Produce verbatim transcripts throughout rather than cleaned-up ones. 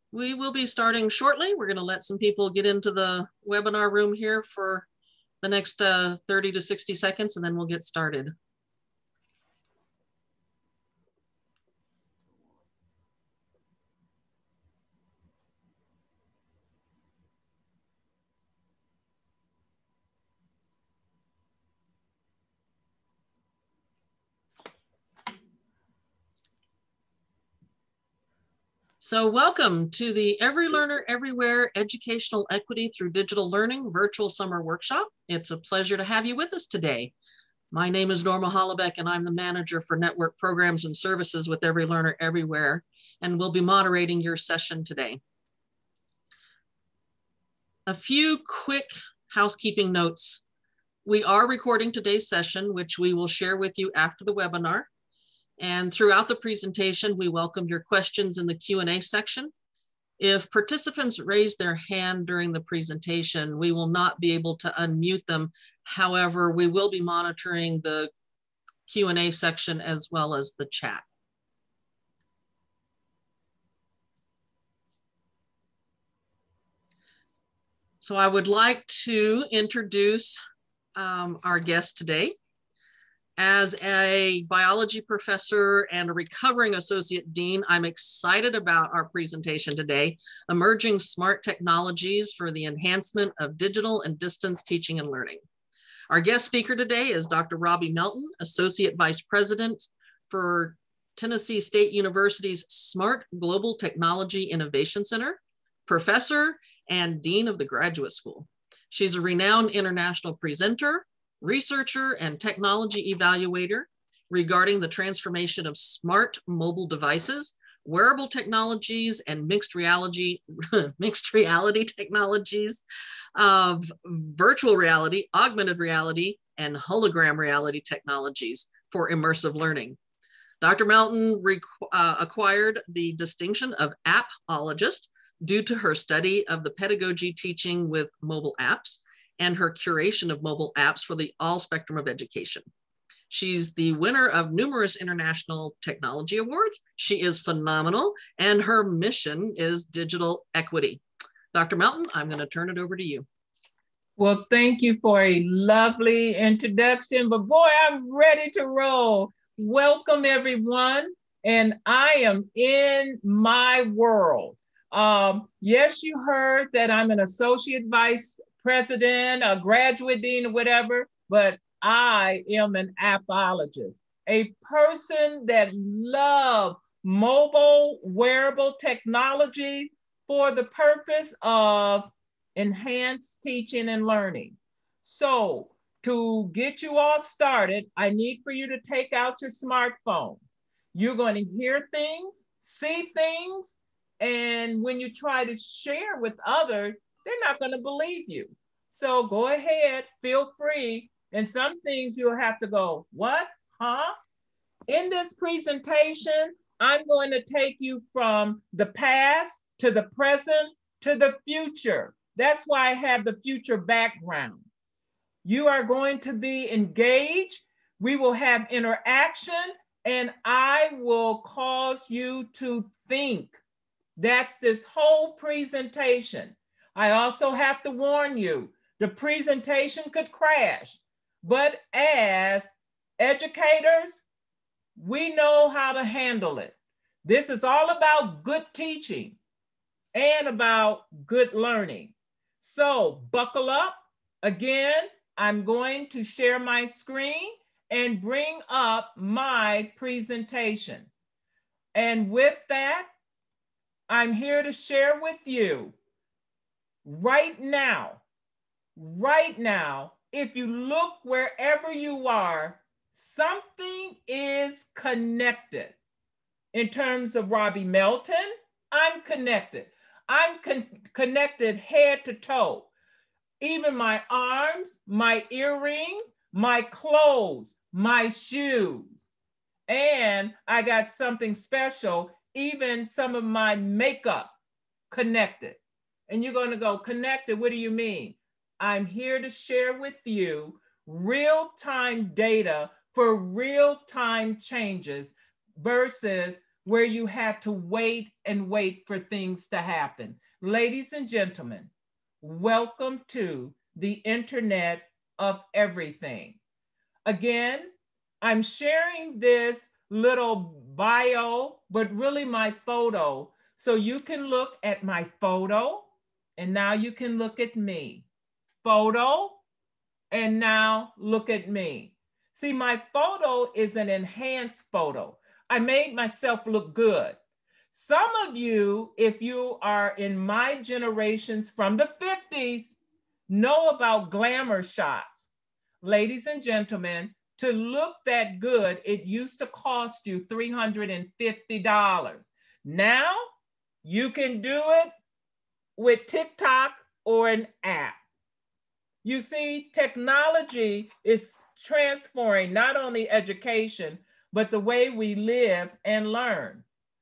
We will be starting shortly. We're going to let some people get into the webinar room here for the next uh, thirty to sixty seconds, and then we'll get started. So welcome to the Every Learner Everywhere Educational Equity Through Digital Learning Virtual Summer Workshop. It's a pleasure to have you with us today. My name is Norma Hollebeck, and I'm the manager for network programs and services with Every Learner Everywhere, and we'll be moderating your session today. A few quick housekeeping notes. We are recording today's session, which we will share with you after the webinar. And throughout the presentation, we welcome your questions in the Q and A section. If participants raise their hand during the presentation, we will not be able to unmute them. However, we will be monitoring the Q and A section as well as the chat. So I would like to introduce um, our guest today. As a biology professor and a recovering associate dean, I'm excited about our presentation today, Emerging Smart Technologies for the Enhancement of Digital and Distance Teaching and Learning. Our guest speaker today is Doctor Robbie Melton, Associate Vice President for Tennessee State University's Smart Global Technology Innovation Center, Professor and Dean of the Graduate School. She's a renowned international presenter, researcher, and technology evaluator regarding the transformation of smart mobile devices, wearable technologies, and mixed reality, mixed reality technologies of virtual reality, augmented reality, and hologram reality technologies for immersive learning. Doctor Melton uh, acquired the distinction of appologist due to her study of the pedagogy teaching with mobile apps and her curation of mobile apps for the all spectrum of education. She's the winner of numerous international technology awards. She is phenomenal, and her mission is digital equity. Doctor Melton, I'm going to turn it over to you. Well, thank you for a lovely introduction, but boy, I'm ready to roll. Welcome, everyone, and I am in my world. Um, yes, you heard that I'm an associate vice president, a graduate dean, or whatever, but I am an appologist, a person that loves mobile wearable technology for the purpose of enhanced teaching and learning. So to get you all started, I need for you to take out your smartphone. You're going to hear things, see things, and when you try to share with others, they're not going to believe you. So go ahead, feel free. And some things you'll have to go, what, huh? In this presentation, I'm going to take you from the past to the present to the future. That's why I have the future background. You are going to be engaged. We will have interaction, and I will cause you to think. That's this whole presentation. I also have to warn you, the presentation could crash, but as educators, we know how to handle it. This is all about good teaching and about good learning. So buckle up. Again, I'm going to share my screen and bring up my presentation. And with that, I'm here to share with you right now, right now, if you look wherever you are, something is connected. In terms of Robbie Melton, I'm connected. I'm con connected head to toe. Even my arms, my earrings, my clothes, my shoes. And I got something special, even some of my makeup connected. And you're going to go, connected, what do you mean? I'm here to share with you real-time data for real-time changes versus where you had to wait and wait for things to happen. Ladies and gentlemen, welcome to the Internet of Everything. Again, I'm sharing this little bio, but really my photo. So you can look at my photo, and now you can look at me. Photo, and now look at me. See, my photo is an enhanced photo. I made myself look good. Some of you, if you are in my generations from the fifties, know about glamour shots. Ladies and gentlemen, to look that good, it used to cost you three hundred fifty dollars. Now, you can do it with TikTok or an app. You see, technology is transforming not only education, but the way we live and learn.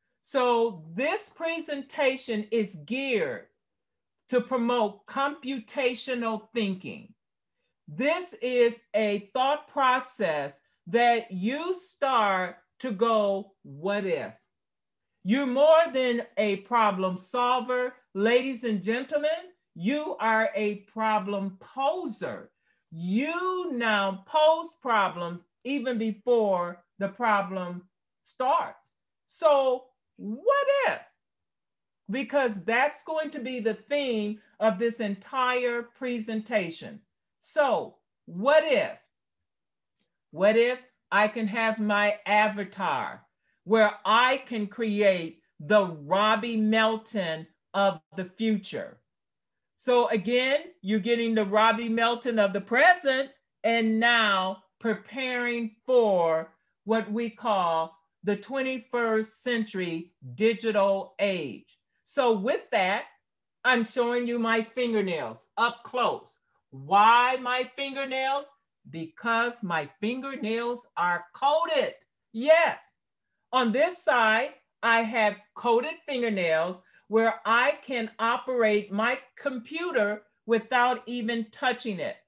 So this presentation is geared to promote computational thinking. This is a thought process that you start to go, what if? You're more than a problem solver. Ladies and gentlemen, you are a problem poser. You now pose problems even before the problem starts. So what if? Because that's going to be the theme of this entire presentation. So what if? What if I can have my avatar where I can create the Robbie Melton of the future? So again, you're getting the Robbie Melton of the present and now preparing for what we call the twenty-first century digital age. So with that, I'm showing you my fingernails up close. Why my fingernails? Because my fingernails are coated. Yes. On this side, I have coated fingernails where I can operate my computer without even touching it.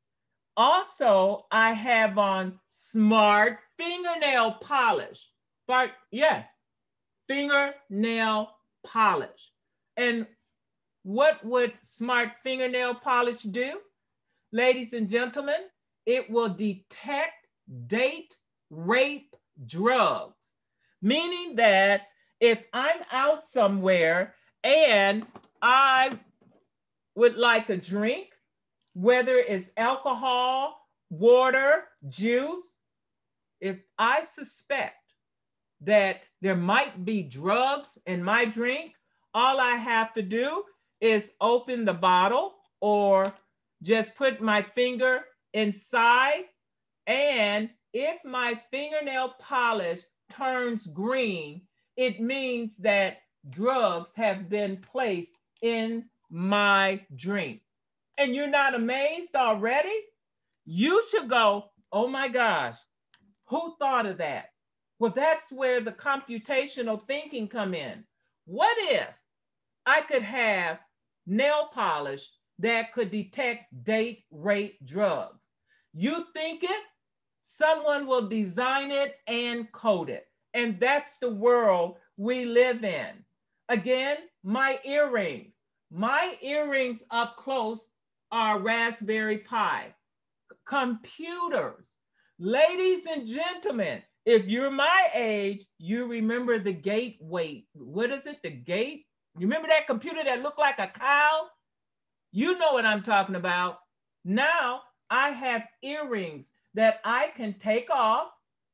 Also, I have on smart fingernail polish. But yes, fingernail polish. And what would smart fingernail polish do? Ladies and gentlemen, it will detect, date, rape, drugs. Meaning that if I'm out somewhere and I would like a drink, whether it's alcohol, water, juice, if I suspect that there might be drugs in my drink, all I have to do is open the bottle or just put my finger inside. And if my fingernail polish turns green, it means that drugs have been placed in my drink. And you're not amazed already? You should go, oh my gosh, who thought of that? Well, that's where the computational thinking come in. What if I could have nail polish that could detect, date, rate, drugs? You think it, someone will design it and code it. And that's the world we live in. Again, my earrings. My earrings up close are Raspberry Pi. Computers. Ladies and gentlemen, if you're my age, you remember the gateway. What is it? The gate? You remember that computer that looked like a cow? You know what I'm talking about. Now I have earrings that I can take off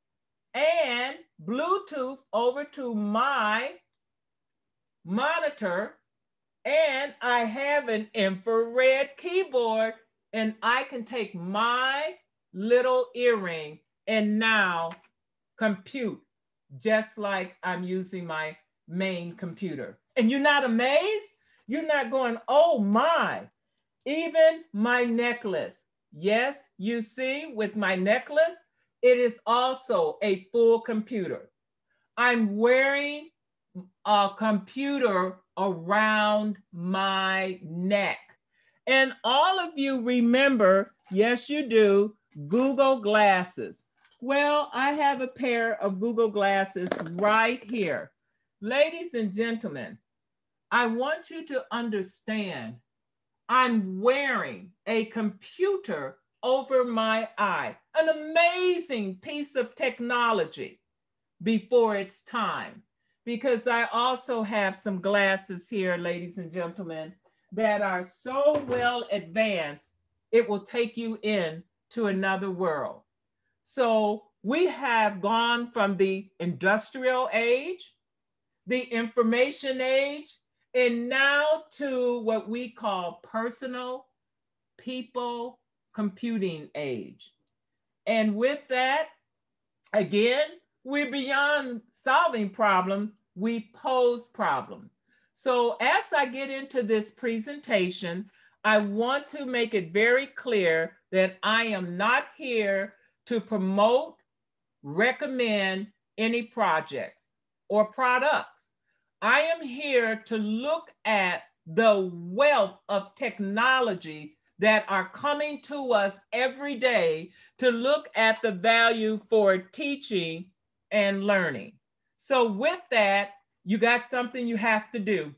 and Bluetooth over to my monitor, and I have an infrared keyboard, and I can take my little earring and now compute just like I'm using my main computer. And you're not amazed? You're not going, oh my, even my necklace. Yes, you see with my necklace, it is also a full computer. I'm wearing a computer around my neck. And all of you remember, yes, you do, Google glasses. Well, I have a pair of Google glasses right here. Ladies and gentlemen, I want you to understand I'm wearing a computer over my eye, an amazing piece of technology before it's time. Because I also have some glasses here, ladies and gentlemen, that are so well advanced, it will take you in to another world. So we have gone from the industrial age, the information age, and now to what we call personal people computing age. And with that, again, we're beyond solving problems, we pose problems. So as I get into this presentation, I want to make it very clear that I am not here to promote, recommend any projects or products. I am here to look at the wealth of technology that are coming to us every day to look at the value for teaching and learning. So with that, you got something you have to do.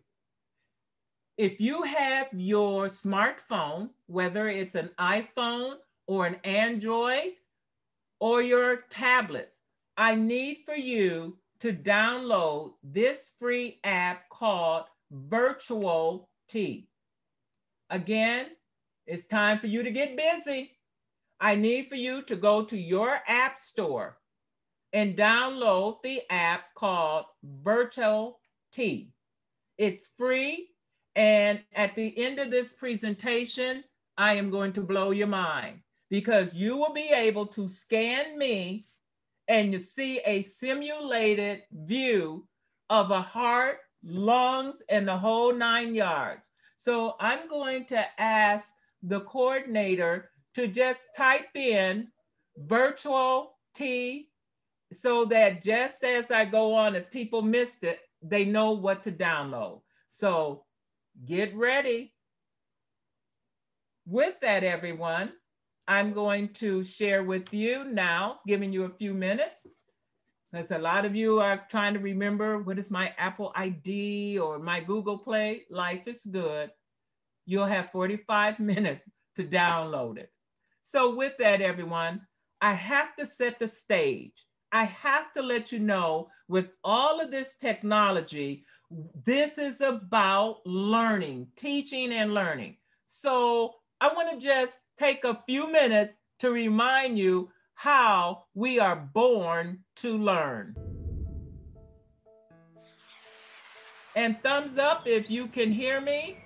If you have your smartphone, whether it's an iPhone or an Android or your tablets, I need for you to download this free app called Virtual T. Again, it's time for you to get busy. I need for you to go to your app store and download the app called Virtual T. It's free, and at the end of this presentation, I am going to blow your mind because you will be able to scan me and you see a simulated view of a heart, lungs, and the whole nine yards. So I'm going to ask the coordinator to just type in Virtual T so that just as I go on, if people missed it, they know what to download. So get ready. With that, everyone, I'm going to share with you now, giving you a few minutes, because a lot of you are trying to remember what is my Apple I D or my Google Play. Life is good. You'll have forty-five minutes to download it. So with that, everyone, I have to set the stage. I have to let you know with all of this technology, this is about learning, teaching and learning. So I want to just take a few minutes to remind you how we are born to learn. And thumbs up if you can hear me.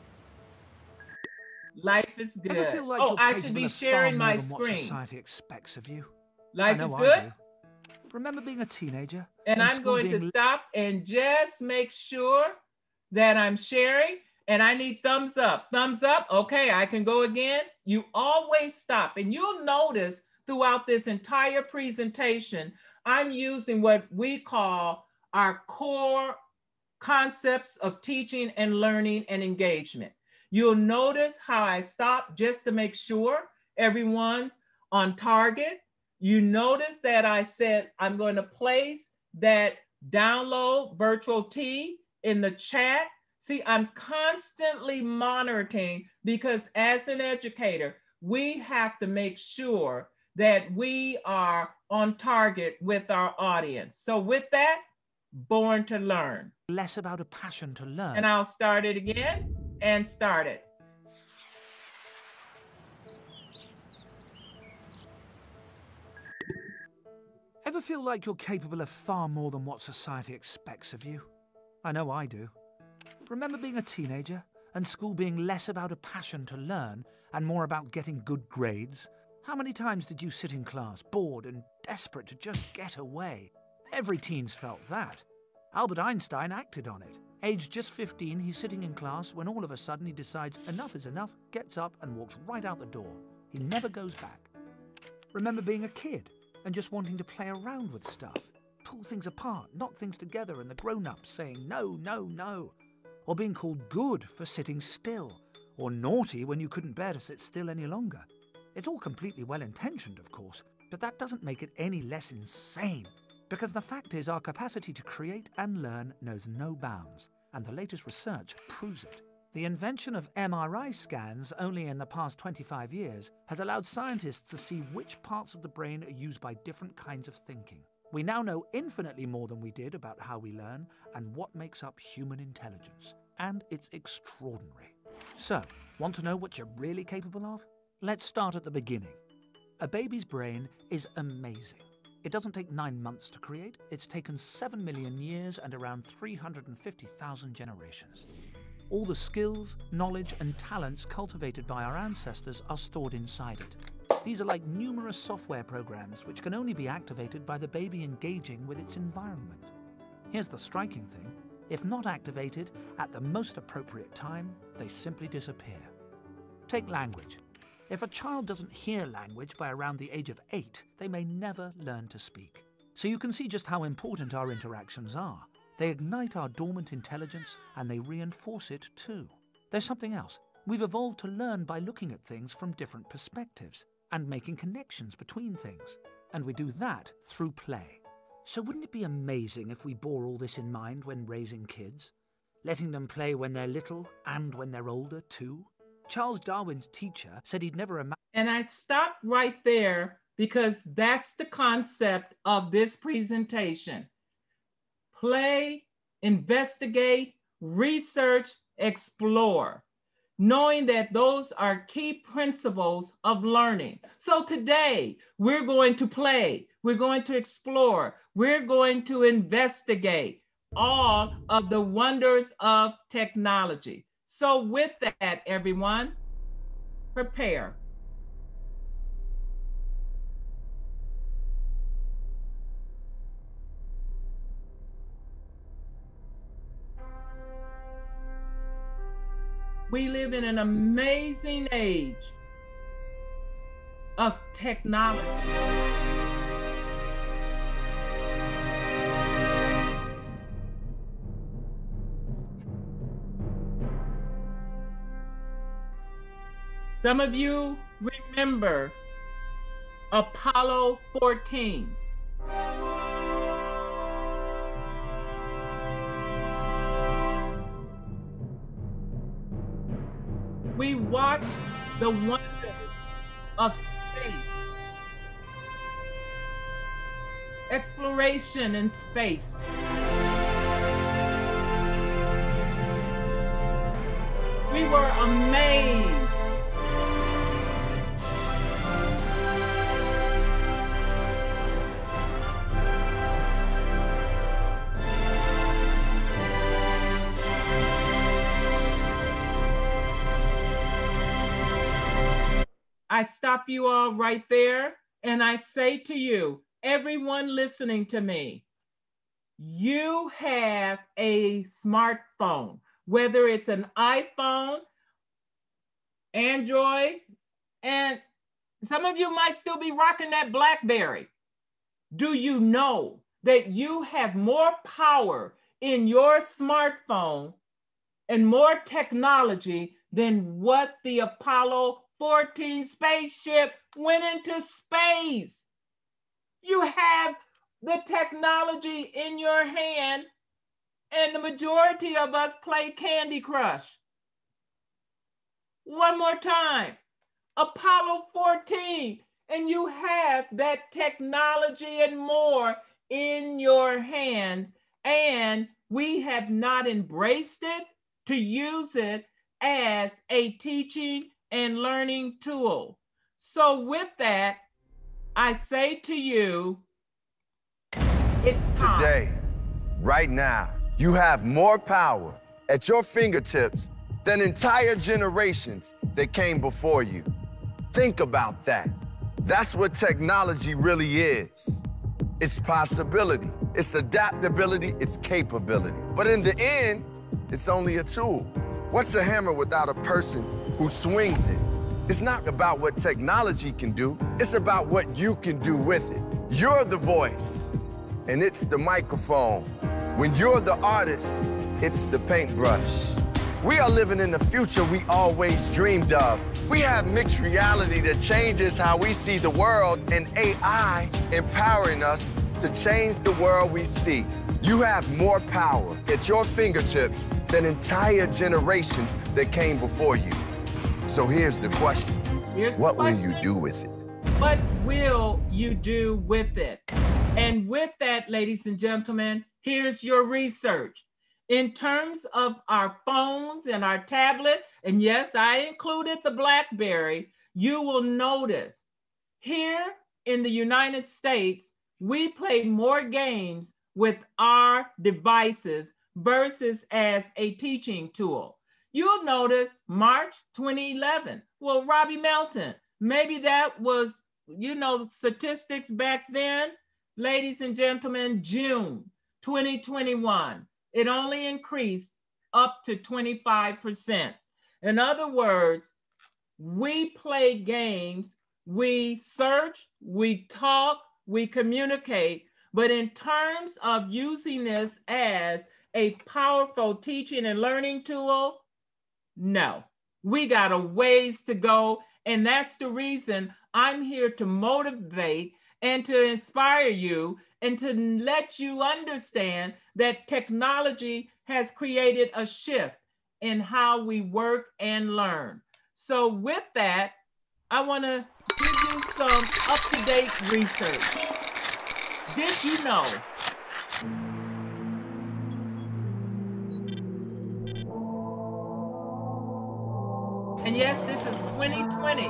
Life is good. Ever feel like oh, you're I should be sharing my than what screen. society expects of you? Life I know is I good. do. Remember being a teenager? And, and I'm going to stop and just make sure that I'm sharing. And I need thumbs up, thumbs up. Okay, I can go again. You always stop. And you'll notice throughout this entire presentation, I'm using what we call our core concepts of teaching and learning and engagement. You'll notice how I stop just to make sure everyone's on target. You notice that I said I'm going to place that download Virtual T in the chat. See, I'm constantly monitoring because as an educator, we have to make sure that we are on target with our audience. So with that, born to learn. Less about a passion to learn. And I'll start it again and start it. Ever feel like you're capable of far more than what society expects of you? I know I do. Remember being a teenager and school being less about a passion to learn and more about getting good grades? How many times did you sit in class, bored and desperate to just get away? Every teen's felt that. Albert Einstein acted on it. Aged just fifteen, he's sitting in class when all of a sudden he decides enough is enough, gets up and walks right out the door. He never goes back. Remember being a kid and just wanting to play around with stuff, pull things apart, knock things together, and the grown-ups saying no, no, no. Or being called good for sitting still, or naughty when you couldn't bear to sit still any longer. It's all completely well-intentioned, of course, but that doesn't make it any less insane. Because the fact is, our capacity to create and learn knows no bounds, and the latest research proves it. The invention of M R I scans only in the past twenty-five years has allowed scientists to see which parts of the brain are used by different kinds of thinking. We now know infinitely more than we did about how we learn and what makes up human intelligence, and it's extraordinary. So, want to know what you're really capable of? Let's start at the beginning. A baby's brain is amazing. It doesn't take nine months to create, it's taken seven million years and around three hundred fifty thousand generations. All the skills, knowledge, and talents cultivated by our ancestors are stored inside it. These are like numerous software programs which can only be activated by the baby engaging with its environment. Here's the striking thing. If not activated at the most appropriate time, they simply disappear. Take language. If a child doesn't hear language by around the age of eight, they may never learn to speak. So you can see just how important our interactions are. They ignite our dormant intelligence and they reinforce it too. There's something else. We've evolved to learn by looking at things from different perspectives and making connections between things. And we do that through play. So wouldn't it be amazing if we bore all this in mind when raising kids? Letting them play when they're little and when they're older too? Charles Darwin's teacher said he'd never imagined. And I stopped right there because that's the concept of this presentation. Play, investigate, research, explore, knowing that those are key principles of learning. So today, we're going to play, we're going to explore, we're going to investigate all of the wonders of technology. So with that, everyone, prepare. We live in an amazing age of technology. Some of you remember Apollo fourteen. We watched the wonders of space, exploration in space. We were amazed. I stop you all right there and I say to you, everyone listening to me, you have a smartphone, whether it's an iPhone, Android, and some of you might still be rocking that BlackBerry. Do you know that you have more power in your smartphone and more technology than what the Apollo fourteen spaceship went into space? You have the technology in your hand, and the majority of us play Candy Crush. One more time, Apollo fourteen, and you have that technology and more in your hands, and we have not embraced it to use it as a teaching and learning tool. So with that, I say to you, it's time. Today, right now, you have more power at your fingertips than entire generations that came before you. Think about that. That's what technology really is. It's possibility, it's adaptability, it's capability. But in the end, it's only a tool. What's a hammer without a person who swings it? It's not about what technology can do, it's about what you can do with it. You're the voice, and it's the microphone. When you're the artist, it's the paintbrush. We are living in the future we always dreamed of. We have mixed reality that changes how we see the world, and A I empowering us to change the world we see. You have more power at your fingertips than entire generations that came before you. So here's the question. Here's the what question. will you do with it? What will you do with it? And with that, ladies and gentlemen, here's your research. In terms of our phones and our tablet, and yes, I included the BlackBerry, you will notice here in the United States, we play more games with our devices versus as a teaching tool. You'll notice March twenty eleven. Well, Robbie Melton, maybe that was, you know, statistics back then. Ladies and gentlemen, June twenty twenty-one, it only increased up to twenty-five percent. In other words, we play games, we search, we talk, we communicate, but in terms of using this as a powerful teaching and learning tool, no, we got a ways to go. And that's the reason I'm here to motivate and to inspire you and to let you understand that technology has created a shift in how we work and learn. So with that, I want to give you some up-to-date research. Did you know and yes, this is twenty twenty.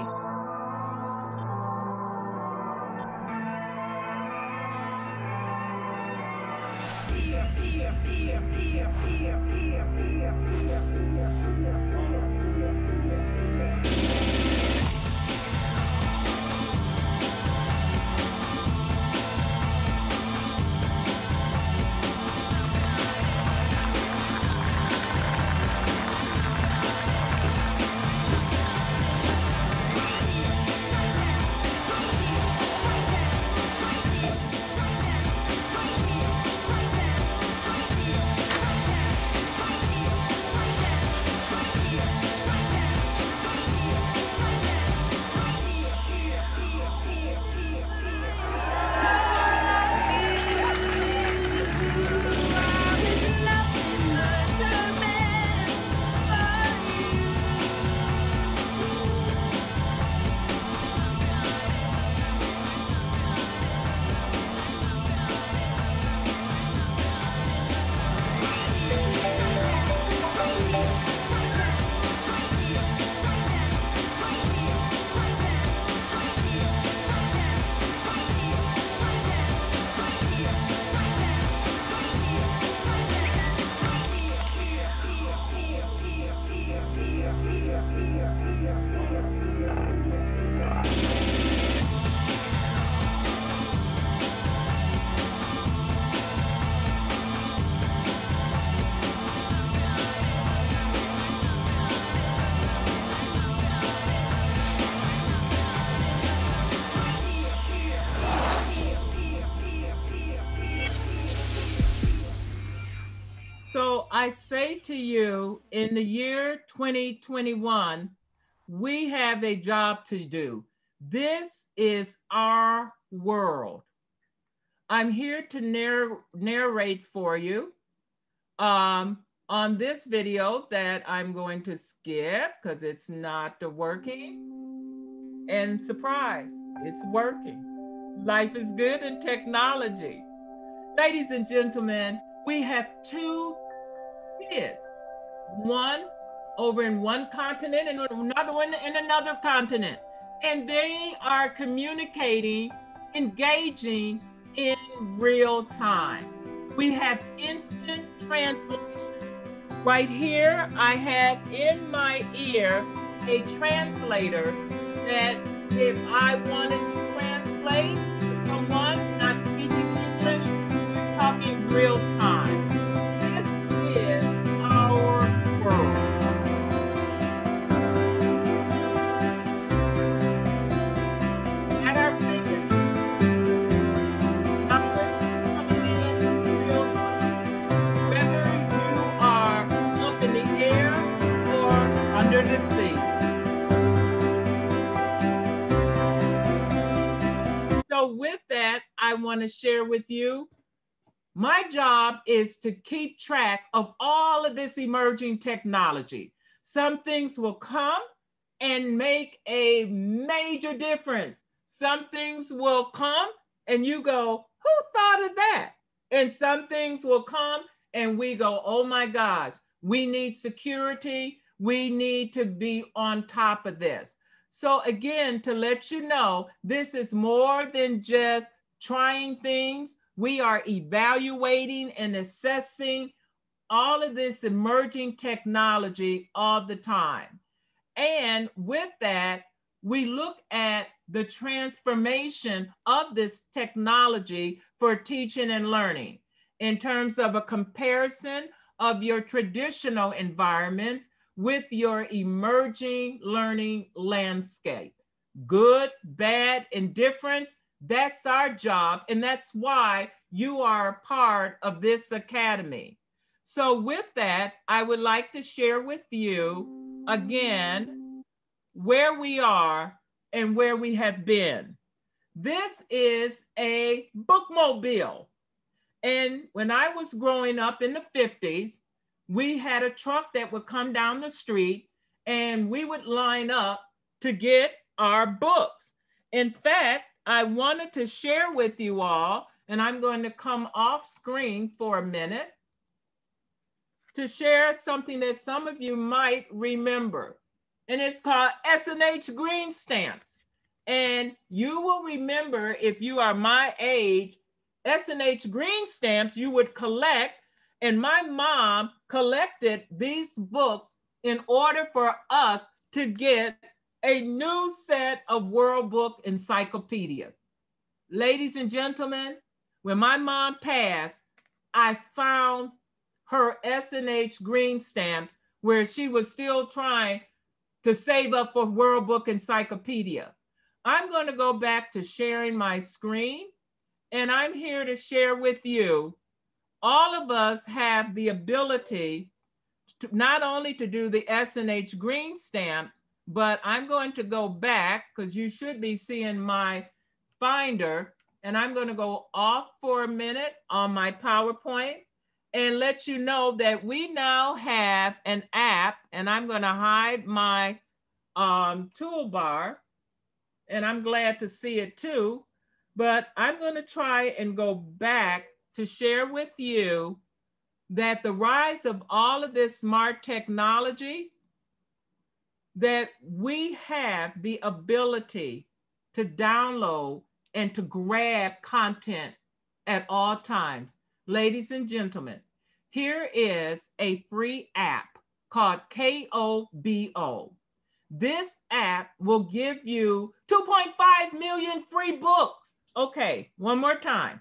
So I say to you, in the year twenty twenty-one, we have a job to do. This is our world. I'm here to narr narrate for you um, on this video that I'm going to skip because it's not working. And surprise, it's working. Life is good in technology. Ladies and gentlemen, we have two kids, one over in one continent and another one in another continent. And they are communicating, engaging in real time. We have instant translation. Right here, I have in my ear a translator that if I wanted to translate to someone not speaking English, we're talking real time. This is our world. At our fingertips, whether you are up in the air or under the sea. So with that, I I want to share with you. My job is to keep track of all of this emerging technology. Some things will come and make a major difference. Some things will come and you go, who thought of that? And some things will come and we go, oh my gosh, we need security. We need to be on top of this. So again, to let you know, this is more than just trying things. We are evaluating and assessing all of this emerging technology all the time. And with that, we look at the transformation of this technology for teaching and learning in terms of a comparison of your traditional environments with your emerging learning landscape. Good, bad, indifference, that's our job, and that's why you are a part of this academy. So with that, I would like to share with you again where we are and where we have been. This is a bookmobile. And when I was growing up in the fifties, we had a truck that would come down the street and we would line up to get our books. In fact, I wanted to share with you all, and I'm going to come off screen for a minute to share something that some of you might remember. And it's called S and H green stamps. And you will remember, if you are my age, S and H green stamps you would collect. And my mom collected these books in order for us to get a new set of World Book encyclopedias. Ladies and gentlemen, when my mom passed, I found her S and H green stamp where she was still trying to save up for World Book encyclopedia. I'm going to go back to sharing my screen, and I'm here to share with you. All of us have the ability to not only to do the S and H green stamps, but I'm going to go back because you should be seeing my Finder, and I'm going to go off for a minute on my PowerPoint and let you know that we now have an app, and I'm going to hide my um, toolbar, and I'm glad to see it too, but I'm going to try and go back to share with you that the rise of all of this smart technology, that we have the ability to download and to grab content at all times. Ladies and gentlemen, here is a free app called K O B O. This app will give you two point five million free books. Okay, one more time.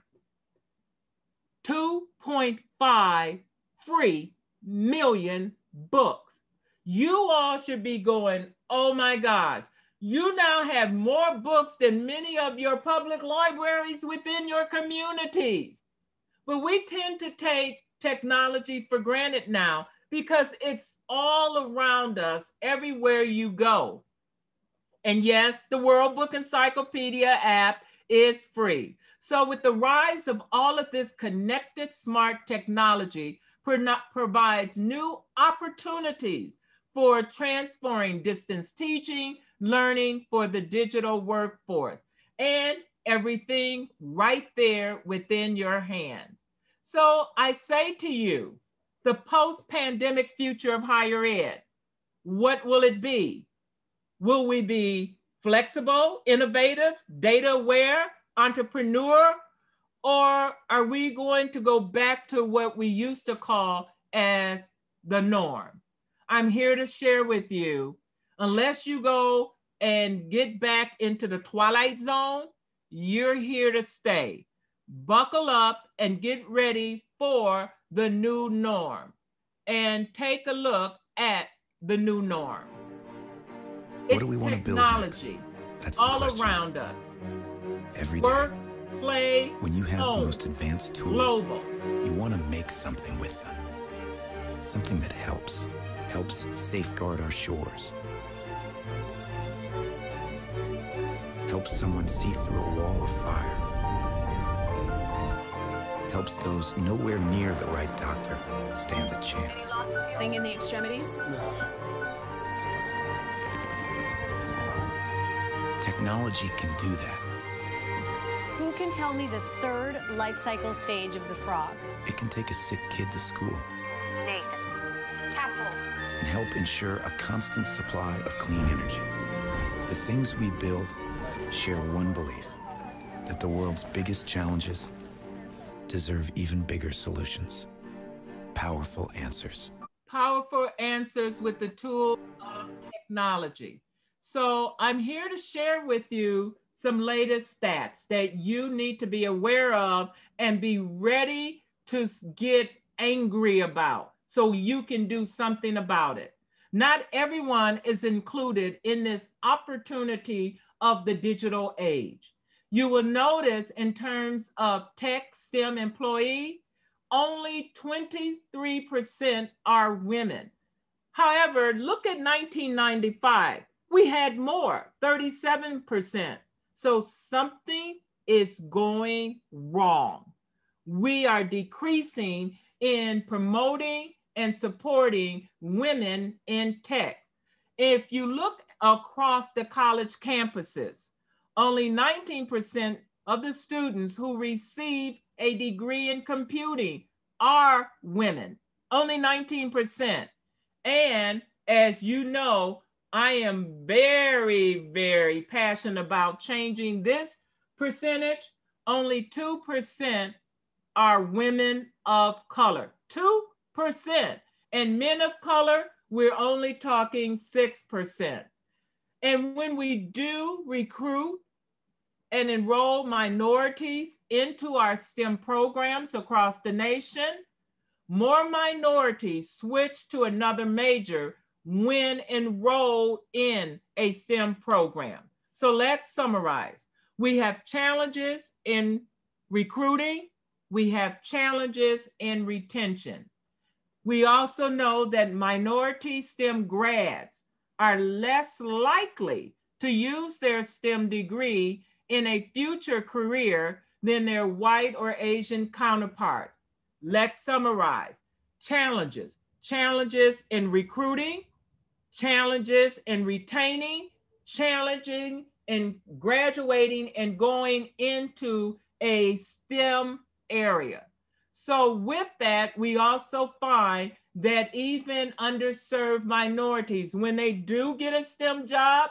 two point five free million books. You all should be going, oh my gosh, you now have more books than many of your public libraries within your communities. But we tend to take technology for granted now because it's all around us everywhere you go. And yes, the World Book Encyclopedia app is free. So with the rise of all of this connected smart technology, provides new opportunities for transferring distance teaching, learning for the digital workforce, and everything right there within your hands. So I say to you, the post-pandemic future of higher ed, what will it be? Will we be flexible, innovative, data-aware, entrepreneur, or are we going to go back to what we used to call as the norm? I'm here to share with you, unless you go and get back into the twilight zone, you're here to stay. Buckle up and get ready for the new norm and take a look at the new norm. What it's do we want to build next? That's the all question. Around us. Every day. Work, play, when you have home, the most advanced tools, global. You want to make something with them. Something that helps, helps safeguard our shores. Helps someone see through a wall of fire. helps those nowhere near the right doctor stand a chance. Any loss of feeling in the extremities? Technology can do that. Who can tell me the third life cycle stage of the frog? It can take a sick kid to school Nathan. Temple. and help ensure a constant supply of clean energy. The things we build share one belief, that the world's biggest challenges deserve even bigger solutions. Powerful answers. Powerful answers with the tool of technology. So I'm here to share with you some latest stats that you need to be aware of and be ready to get angry about so you can do something about it. Not everyone is included in this opportunity of the digital age. You will notice in terms of tech STEM employee, only twenty-three percent are women. However, look at nineteen ninety-five. We had more, thirty-seven percent. So something is going wrong. We are decreasing in promoting and supporting women in tech. If you look across the college campuses, only nineteen percent of the students who receive a degree in computing are women, only nineteen percent. And as you know, I am very, very passionate about changing this percentage. Only two percent are women of color, two percent. And men of color, we're only talking six percent. And when we do recruit and enroll minorities into our STEM programs across the nation, more minorities switch to another major when enrolled in a STEM program. So let's summarize. We have challenges in recruiting. We have challenges in retention. We also know that minority STEM grads are less likely to use their STEM degree in a future career than their white or Asian counterparts. Let's summarize. Challenges. Challenges in recruiting, challenges in retaining, challenging in graduating and going into a STEM area. So with that, we also find that even underserved minorities, when they do get a STEM job,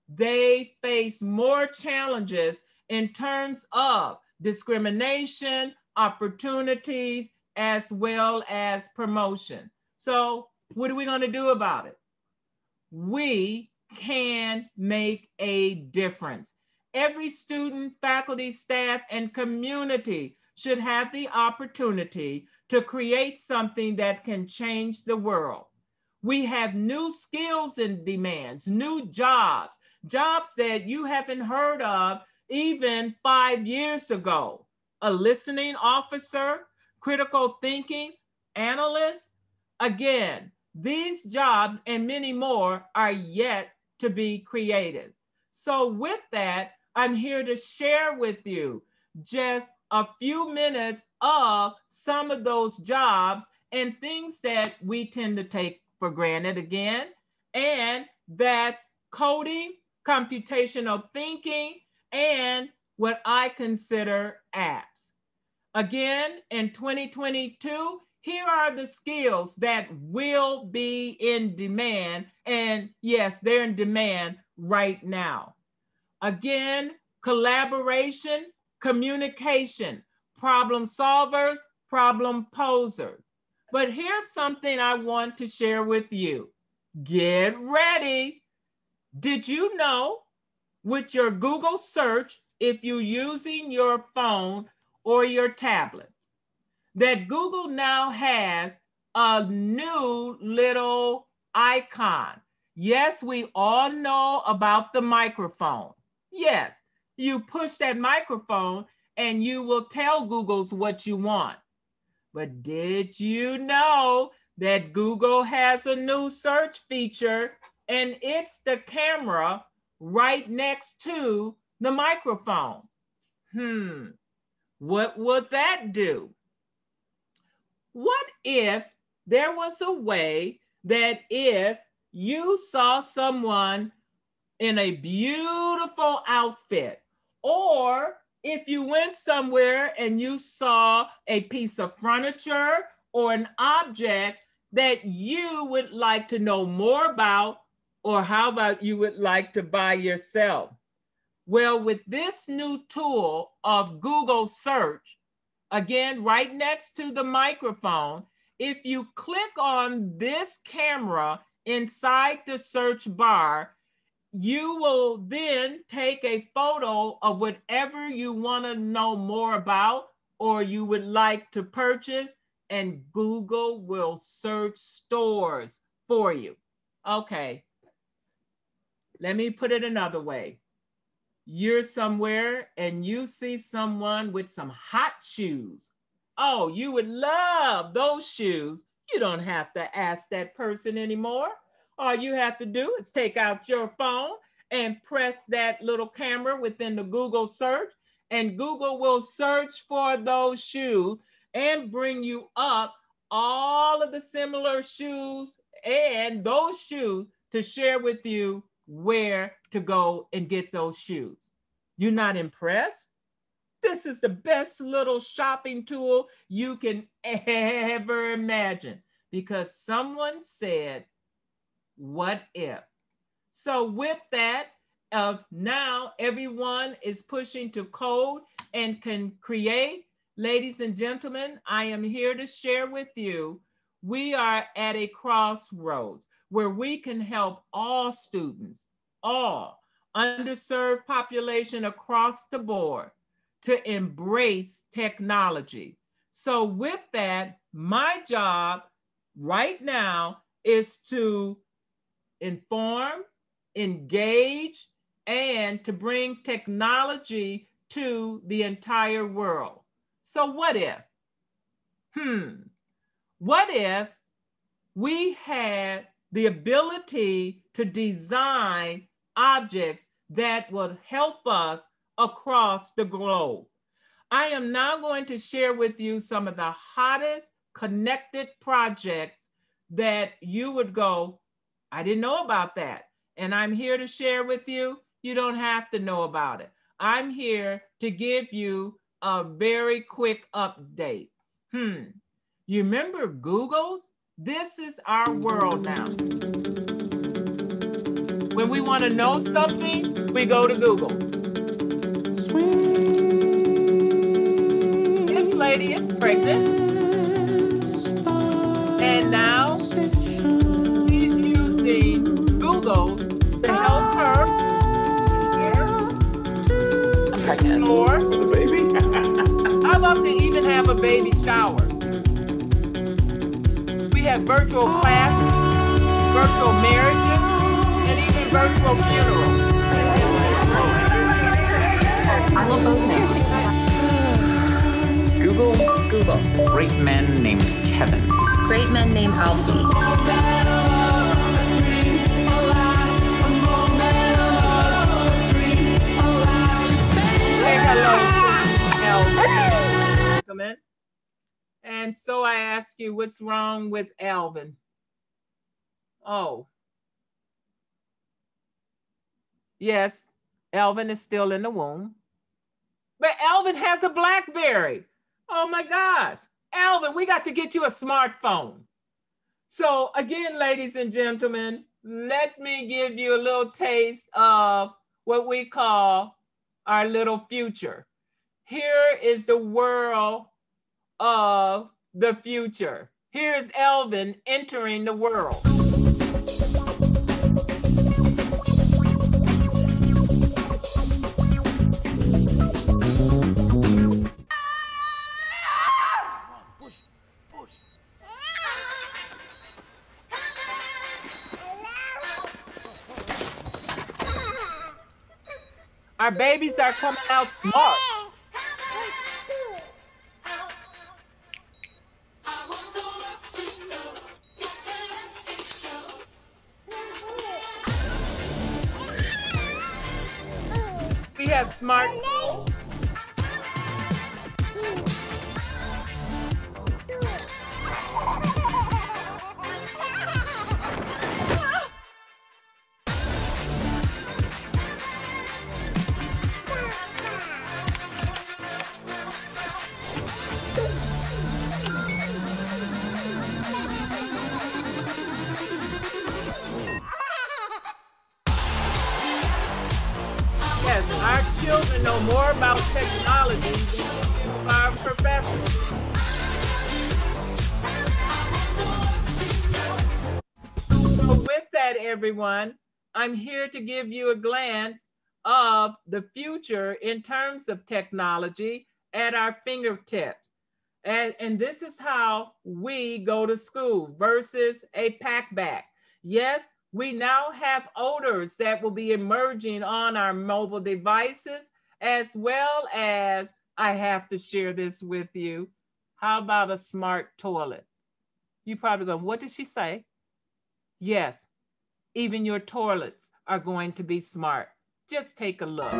they face more challenges in terms of discrimination, opportunities, as well as promotion. So what are we going to do about it? We can make a difference. Every student, faculty, staff, and community should have the opportunity to create something that can change the world. We have new skills and demands, new jobs, jobs that you haven't heard of even five years ago. A listening officer, critical thinking analyst. Again, these jobs and many more are yet to be created. So with that, I'm here to share with you just a few minutes of some of those jobs and things that we tend to take for granted again. And that's coding, computational thinking, and what I consider apps. Again, in twenty twenty-two, here are the skills that will be in demand. And yes, they're in demand right now. Again, collaboration, communication, problem solvers, problem posers. But here's something I want to share with you. Get ready. Did you know with your Google search, if you're using your phone or your tablet, that Google now has a new little icon? Yes, we all know about the microphone. Yes, you push that microphone and you will tell Google's what you want. But did you know that Google has a new search feature and it's the camera right next to the microphone? Hmm, what would that do? what if there was a way that if you saw someone in a beautiful outfit, or if you went somewhere and you saw a piece of furniture or an object that you would like to know more about, or how about you would like to buy yourself? Well, with this new tool of Google search, again, right next to the microphone, if you click on this camera inside the search bar, you will then take a photo of whatever you want to know more about or you would like to purchase, and Google will search stores for you. Okay, let me put it another way. You're somewhere and you see someone with some hot shoes. Oh, you would love those shoes. You don't have to ask that person anymore. All you have to do is take out your phone and press that little camera within the Google search, and Google will search for those shoes and bring you up all of the similar shoes and those shoes to share with you where to go and get those shoes. You're not impressed? This is the best little shopping tool you can ever imagine, because someone said, what if? So with that, uh, now everyone is pushing to code and can create. Ladies and gentlemen, I am here to share with you, we are at a crossroads where we can help all students, all underserved population across the board to embrace technology. So with that, my job right now is to inform, engage, and to bring technology to the entire world. So what if? Hmm. What if we had the ability to design objects that would help us across the globe? I am now going to share with you some of the hottest connected projects that you would go, I didn't know about that. And I'm here to share with you. You don't have to know about it. I'm here to give you a very quick update. Hmm. You remember Google's? This is our world now. When we want to know something, we go to Google. This lady is pregnant. And now she's using Google to help her explore. The baby? How about to even have a baby shower? We have virtual classes, virtual marriages, and even virtual funerals. I love those names. Google? Google. Great man named Kevin. Great men named Alfie. Say hello, Elvin. Come in. And so I ask you, what's wrong with Elvin? Oh. Yes, Elvin is still in the womb. But Elvin has a BlackBerry. Oh my gosh. Elvin, we got to get you a smartphone. So again, ladies and gentlemen, let me give you a little taste of what we call our little future. Here is the world of the future. Here's Elvin entering the world. Our babies are coming out smart. We have smart. children know more about technology than our professors. So with that, everyone, I'm here to give you a glance of the future in terms of technology at our fingertips. And, and this is how we go to school versus a packback. Yes, we now have odors that will be emerging on our mobile devices, as well as, I have to share this with you, how about a smart toilet? You probably go, what did she say? Yes, even your toilets are going to be smart. Just take a look.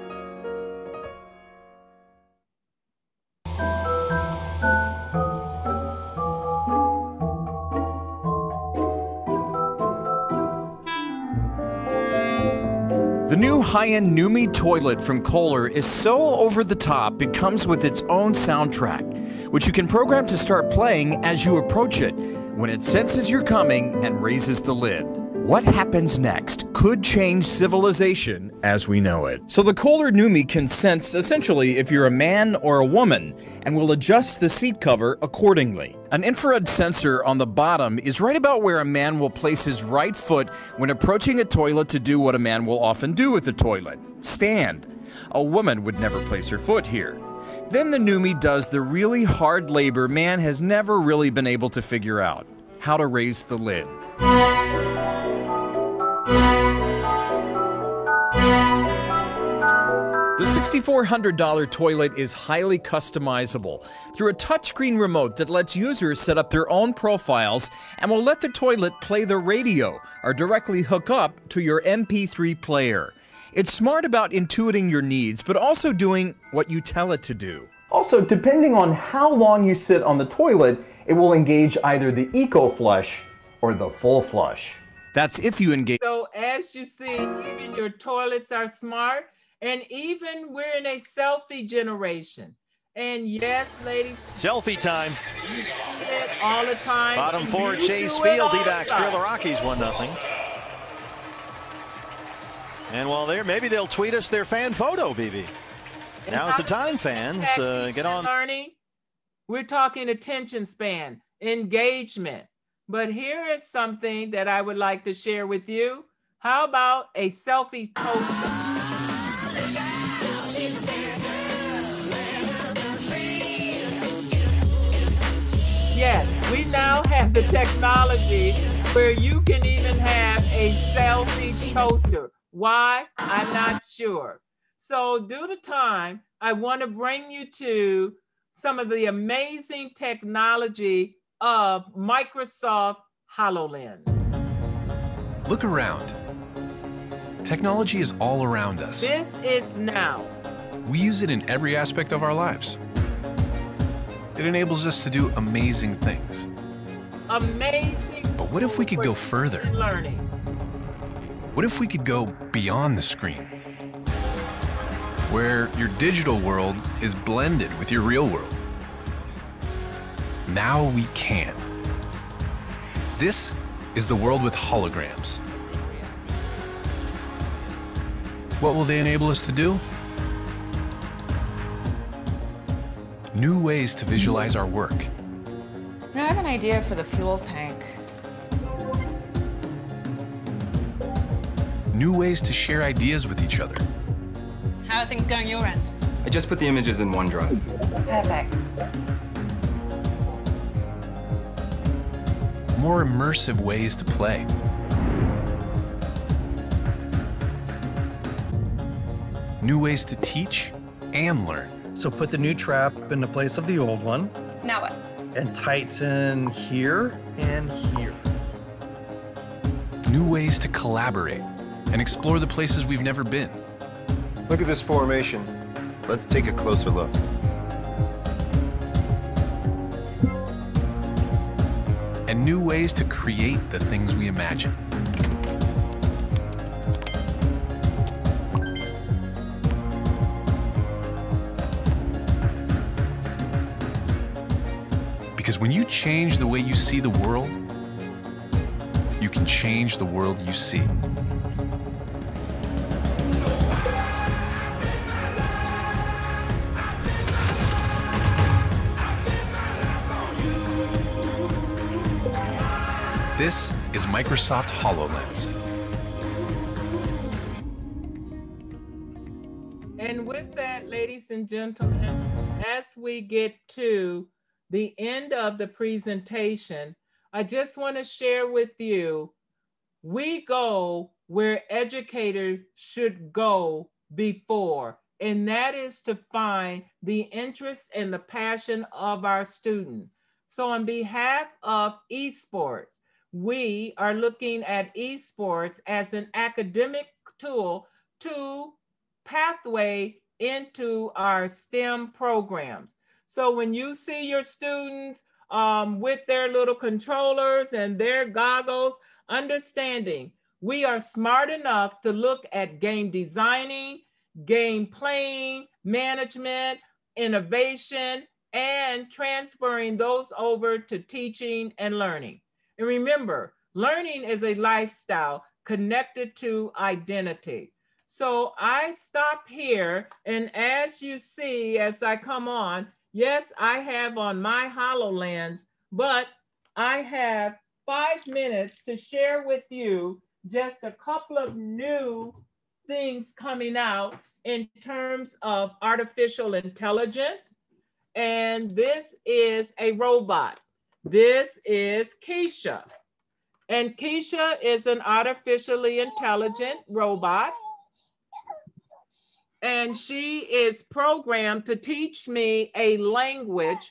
The new high-end Numi toilet from Kohler is so over the top it comes with its own soundtrack, which you can program to start playing as you approach it when it senses you're coming and raises the lid. What happens next could change civilization as we know it. So the Kohler Numi can sense essentially if you're a man or a woman and will adjust the seat cover accordingly. An infrared sensor on the bottom is right about where a man will place his right foot when approaching a toilet to do what a man will often do with the toilet: stand. A woman would never place her foot here. Then the Numi does the really hard labor man has never really been able to figure out: how to raise the lid. The six thousand four hundred dollar toilet is highly customizable through a touchscreen remote that lets users set up their own profiles and will let the toilet play the radio or directly hook up to your M P three player. It's smart about intuiting your needs, but also doing what you tell it to do. Also, depending on how long you sit on the toilet, it will engage either the eco flush or the full flush. That's if you engage. So as you see, even your toilets are smart. And even we're in a selfie generation. And yes, ladies. Selfie time. You see it all the time. Bottom four, Chase Field. D-backs trail the Rockies one nothing. And while they're, maybe they'll tweet us their fan photo, B B. Now's the time, fans. Uh, get on. Learning. We're talking attention span, engagement. But here is something that I would like to share with you. How about a selfie toaster? Yes, we now have the technology where you can even have a selfie toaster. Why? I'm not sure. So due to time, I want to bring you to some of the amazing technology of Microsoft HoloLens. Look around. Technology is all around us. This is now. We use it in every aspect of our lives. It enables us to do amazing things. Amazing. But what if we could go further? Learning. What if we could go beyond the screen? Where your digital world is blended with your real world. Now we can. This is the world with holograms. What will they enable us to do? New ways to visualize our work. I have an idea for the fuel tank. New ways to share ideas with each other. How are things going your end? I just put the images in OneDrive. Perfect. More immersive ways to play. New ways to teach and learn. So put the new trap in the place of the old one. Now what? And tighten here and here. New ways to collaborate and explore the places we've never been. Look at this formation. Let's take a closer look. And new ways to create the things we imagine. Because when you change the way you see the world, you can change the world you see. This is Microsoft HoloLens. And with that, ladies and gentlemen, as we get to the end of the presentation, I just want to share with you, we go where educators should go before, and that is to find the interest and the passion of our students. So on behalf of esports, we are looking at esports as an academic tool to pathway into our STEM programs. So when you see your students um, with their little controllers and their goggles, understanding we are smart enough to look at game designing, game playing, management, innovation, and transferring those over to teaching and learning. And remember, learning is a lifestyle connected to identity. So I stop here, and as you see, as I come on, yes, I have on my HoloLens, but I have five minutes to share with you just a couple of new things coming out in terms of artificial intelligence. And this is a robot. This is Keisha. And Keisha is an artificially intelligent robot. And she is programmed to teach me a language.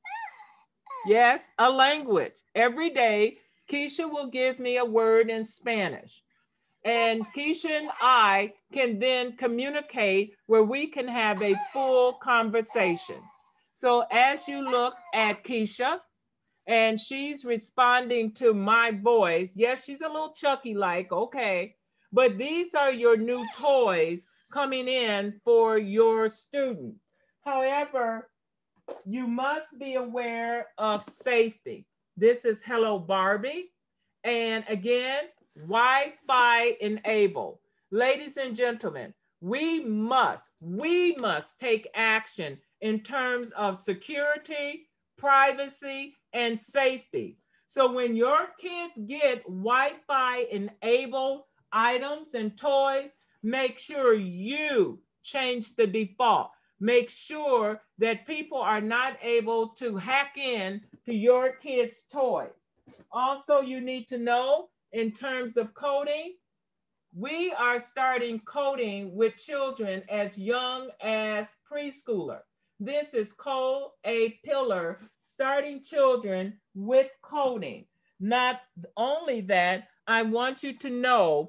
Yes, a language. Every day, Keisha will give me a word in Spanish. And Keisha and I can then communicate where we can have a full conversation. So as you look at Keisha, and she's responding to my voice. Yes, she's a little Chucky-like, okay. But these are your new toys coming in for your students. However, you must be aware of safety. This is Hello Barbie. And again, Wi-Fi enabled. Ladies and gentlemen, we must, we must take action in terms of security, privacy, and safety. So when your kids get Wi-Fi enabled items and toys, make sure you change the default. Make sure that people are not able to hack in to your kids' toys. Also, you need to know in terms of coding, we are starting coding with children as young as preschooler. This is Code a Pillar, starting children with coding. Not only that, I want you to know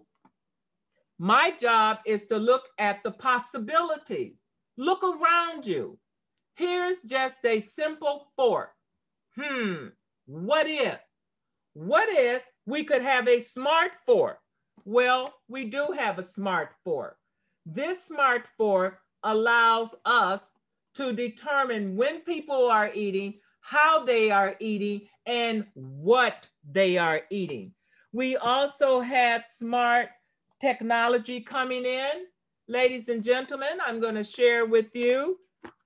my job is to look at the possibilities. Look around you. Here's just a simple fork. Hmm, what if? What if we could have a smart fork? Well, we do have a smart fork. This smart fork allows us to determine when people are eating, how they are eating, and what they are eating. We also have smart technology coming in. Ladies and gentlemen, I'm going to share with you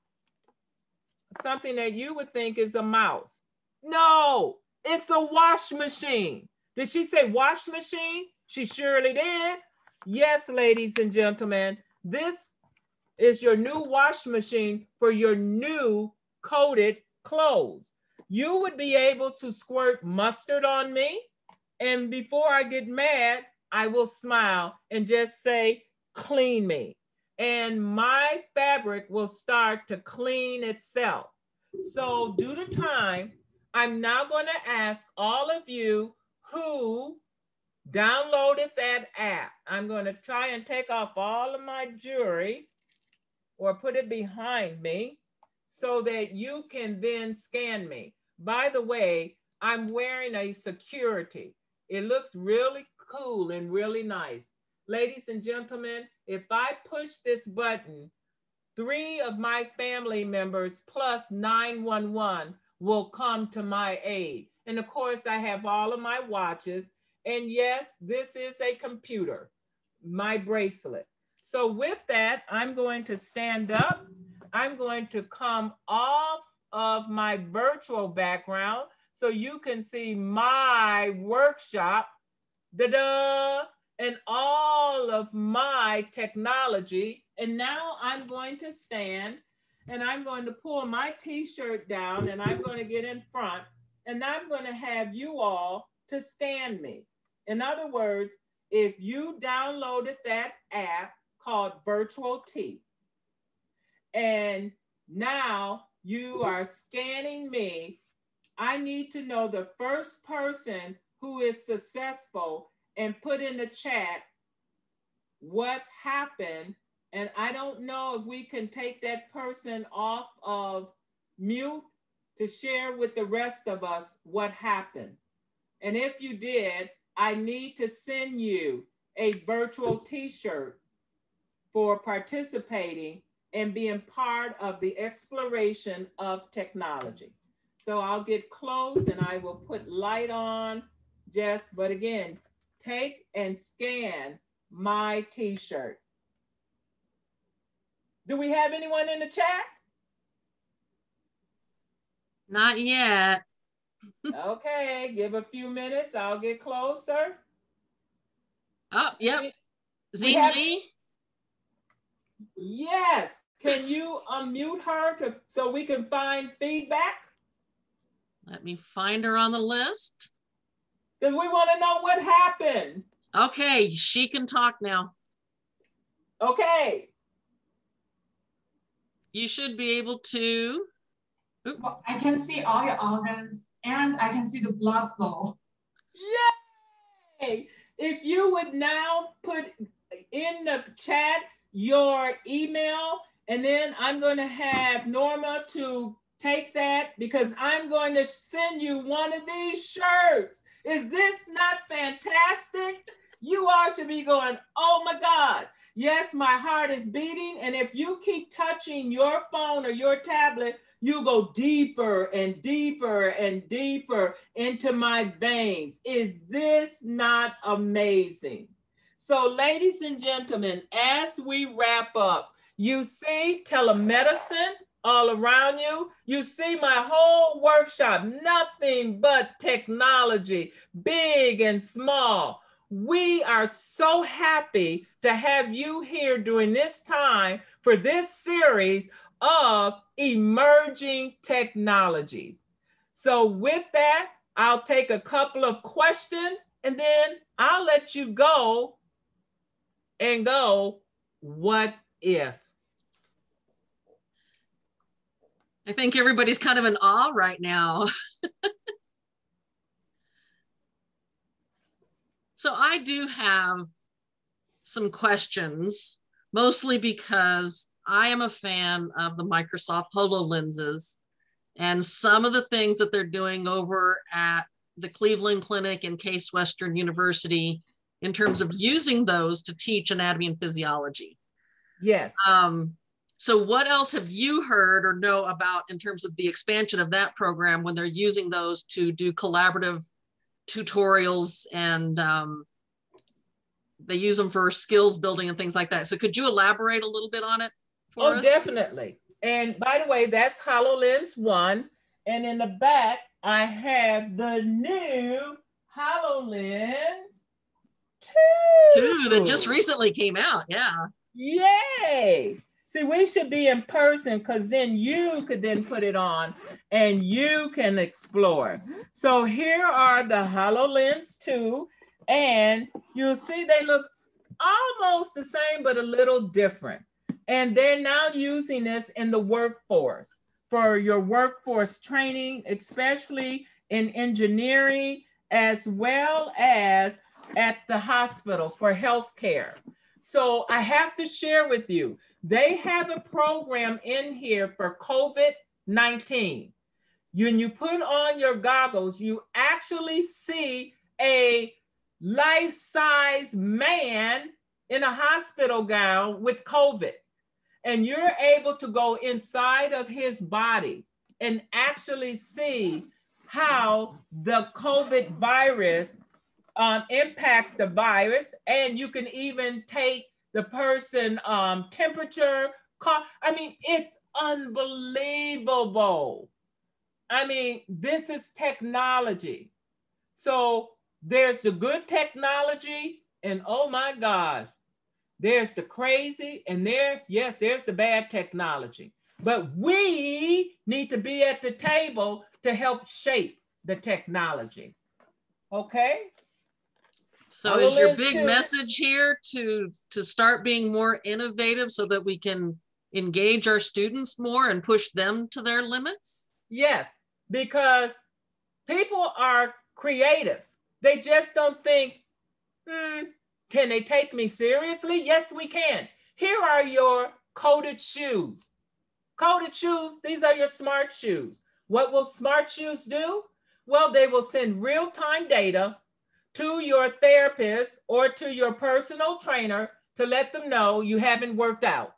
something that you would think is a mouse. No, it's a wash machine. Did she say wash machine? She surely did. Yes, ladies and gentlemen, this is your new wash machine for your new coated clothes. You would be able to squirt mustard on me, and before I get mad, I will smile and just say, clean me. And my fabric will start to clean itself. So due to time, I'm now going to ask all of you who downloaded that app. I'm going to try and take off all of my jewelry or put it behind me so that you can then scan me. By the way, I'm wearing a security. It looks really cool and really nice. Ladies and gentlemen, if I push this button, three of my family members plus nine one one will come to my aid. And of course, I have all of my watches. And yes, this is a computer, my bracelet. So with that, I'm going to stand up. I'm going to come off of my virtual background so you can see my workshop, da-da, and all of my technology. And now I'm going to stand and I'm going to pull my t-shirt down and I'm going to get in front and I'm going to have you all to scan me. In other words, if you downloaded that app called Virtual T, and now you are scanning me, I need to know the first person who is successful and put in the chat what happened. And I don't know if we can take that person off of mute to share with the rest of us what happened. And if you did, I need to send you a virtual t-shirt for participating and being part of the exploration of technology. So I'll get close and I will put light on, Jess, but again, take and scan my t-shirt. Do we have anyone in the chat? Not yet. Okay, give a few minutes. I'll get closer. Oh, yep. We have, Lee? Yes. Can you unmute her to, so we can find feedback? Let me find her on the list. Because we want to know what happened. Okay, she can talk now. Okay. You should be able to. Well, I can see all your organs and I can see the blood flow. Yay! If you would now put in the chat your email, and then I'm going to have Norma to take that because I'm going to send you one of these shirts. Is this not fantastic? You all should be going, oh my God. Yes, my heart is beating. And if you keep touching your phone or your tablet, you go deeper and deeper and deeper into my veins. Is this not amazing? So ladies and gentlemen, as we wrap up, you see telemedicine all around you. You see my whole workshop, nothing but technology, big and small. We are so happy to have you here during this time for this series of emerging technologies. So with that, I'll take a couple of questions and then I'll let you go and go, what if? I think everybody's kind of in awe right now. So I do have some questions, mostly because I am a fan of the Microsoft HoloLenses and some of the things that they're doing over at the Cleveland Clinic and Case Western University in terms of using those to teach anatomy and physiology. Yes. Um, so what else have you heard or know about in terms of the expansion of that program when they're using those to do collaborative tutorials and um, they use them for skills building and things like that. So could you elaborate a little bit on it for oh, us? Definitely. And by the way, that's HoloLens one. And in the back, I have the new HoloLens two. Two that just recently came out, yeah. Yay! See, we should be in person because then you could then put it on and you can explore. So here are the HoloLens two, and you'll see they look almost the same, but a little different. And they're now using this in the workforce for your workforce training, especially in engineering, as well as at the hospital for healthcare. So I have to share with you, they have a program in here for COVID nineteen. When you put on your goggles, you actually see a life-size man in a hospital gown with COVID. And you're able to go inside of his body and actually see how the COVID virus um, impacts the virus. And you can even take the person um, temperature. I mean, it's unbelievable. I mean, this is technology. So there's the good technology, and oh my gosh, there's the crazy, and there's, yes, there's the bad technology. But we need to be at the table to help shape the technology. Okay? So is your big message here to, to start being more innovative so that we can engage our students more and push them to their limits? Yes, because people are creative. They just don't think, hmm, can they take me seriously? Yes, we can. Here are your coded shoes. Coded shoes, these are your smart shoes. What will smart shoes do? Well, they will send real-time data to your therapist or to your personal trainer to let them know you haven't worked out.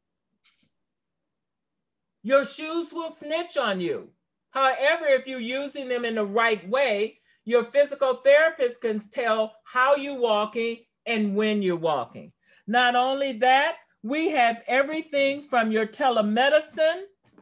Your shoes will snitch on you. However, if you're using them in the right way, your physical therapist can tell how you're walking and when you're walking. Not only that, we have everything from your telemedicine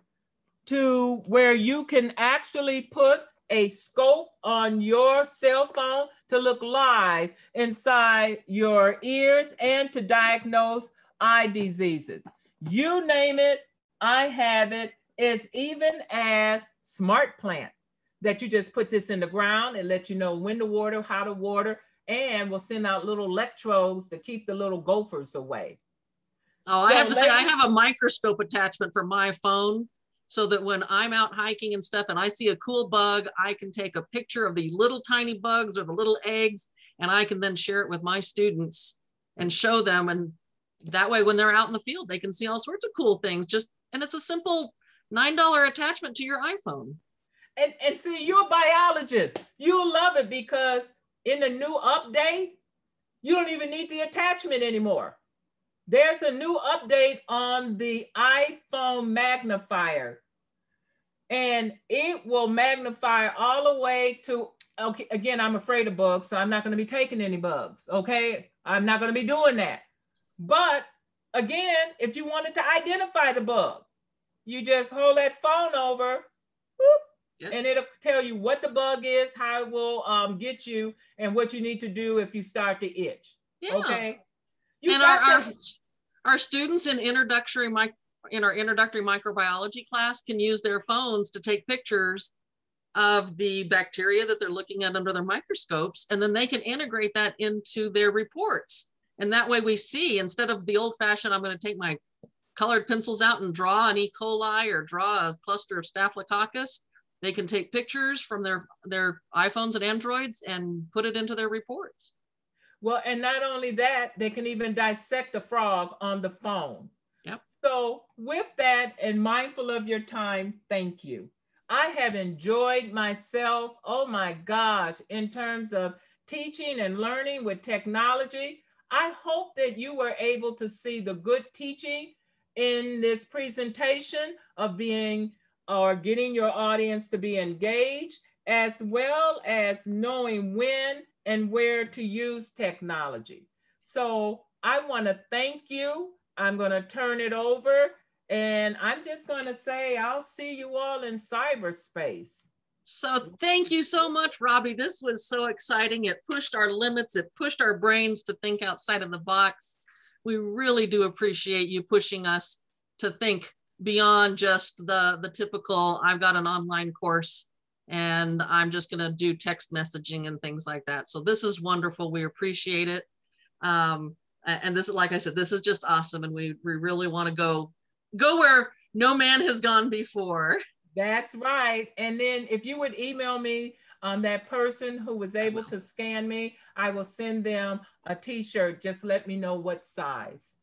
to where you can actually put a scope on your cell phone to look live inside your ears and to diagnose eye diseases. You name it, I have it. It's even as smart plant that you just put this in the ground and let you know when to water, how to water, and we'll send out little electrodes to keep the little gophers away. Oh, So I have to say, I let- have a microscope attachment for my phone so that when I'm out hiking and stuff and I see a cool bug, I can take a picture of these little tiny bugs or the little eggs, and I can then share it with my students and show them. And that way, when they're out in the field, they can see all sorts of cool things. Just, and it's a simple nine dollar attachment to your iPhone. And, and see, you're a biologist. You'll love it because in the new update, you don't even need the attachment anymore. There's a new update on the iPhone magnifier, and it will magnify all the way to, okay, again, I'm afraid of bugs, so I'm not going to be taking any bugs, okay? I'm not going to be doing that. But again, if you wanted to identify the bug, you just hold that phone over, whoop, yeah. And it'll tell you what the bug is, how it will um, get you, and what you need to do if you start to itch, yeah. Okay? You and our, our, to- our students in introductory mic in our introductory microbiology class can use their phones to take pictures of the bacteria that they're looking at under their microscopes, and then they can integrate that into their reports. And that way we see, instead of the old fashioned, I'm going to take my colored pencils out and draw an E. coli or draw a cluster of staphylococcus, they can take pictures from their, their iPhones and Androids and put it into their reports. Well, and not only that, they can even dissect a frog on the phone. Yep. So with that, and mindful of your time, thank you. I have enjoyed myself, oh my gosh, in terms of teaching and learning with technology. I hope that you were able to see the good teaching in this presentation of being or getting your audience to be engaged, as well as knowing when and where to use technology. So I want to thank you. I'm going to turn it over, and I'm just going to say I'll see you all in cyberspace. So thank you so much, Robbie. This was so exciting. It pushed our limits. It pushed our brains to think outside of the box. We really do appreciate you pushing us to think beyond just the, the typical, I've got an online course and I'm just going to do text messaging and things like that. So this is wonderful. We appreciate it. Um, and this, like I said, this is just awesome. And we, we really want to go, go where no man has gone before. That's right. And then if you would email me um, that person who was able to scan me, I will send them a t-shirt. Just let me know what size.